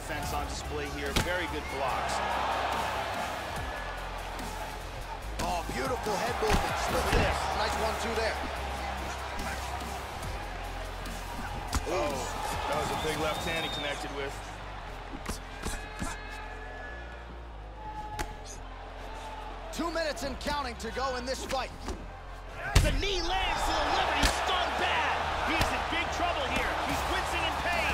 defense on display here. Very good blocks. Oh, beautiful head movement. Look at this. Nice 1-2 there. Oh, that was a big left hand he connected with. Two minutes and counting to go in this fight. The knee lands to the liver. He's stunned bad. He is in big trouble here. He's wincing in pain.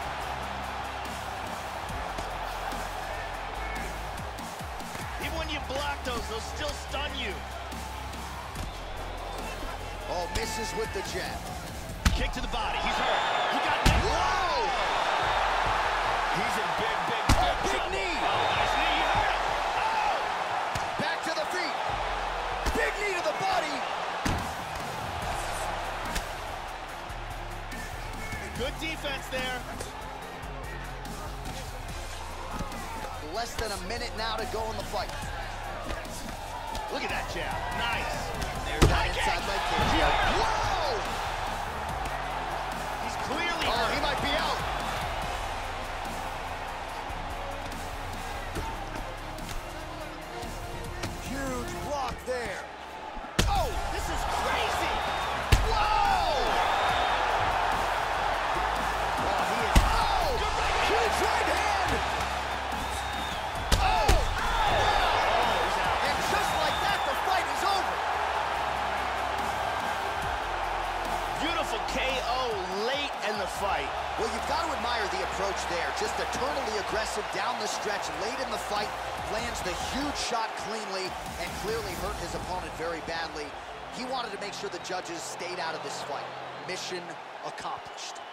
Even when you block those, they'll still stun you. Oh, misses with the jab. Kick to the body. He's hurt. He got neck. Whoa! He's in big Big trouble. knee. Oh, nice knee. You heard him. Oh! Back to the feet. Big knee to the body. Good defense there. Less than a minute now to go in the fight. Look at that jab. Nice. There's that inside leg kick. Whoa! He's clearly Oh, hurt. he might be out. Huge block there. Oh, this is crazy. Whoa! Oh, he is. Oh! Huge right hand! Oh! He's out. And just like that, the fight is over. Beautiful KO late in the fight. Well, you've got to admire the approach there. Just eternally aggressive down the stretch, late in the fight, lands the huge shot cleanly and clearly hurt his opponent very badly. He wanted to make sure the judges stayed out of this fight. Mission accomplished.